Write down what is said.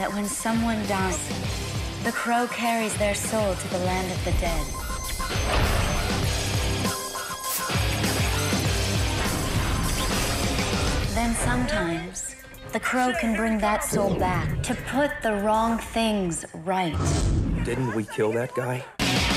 that when someone dies, the crow carries their soul to the land of the dead. Then sometimes, the crow can bring that soul back to put the wrong things right. Didn't we kill that guy?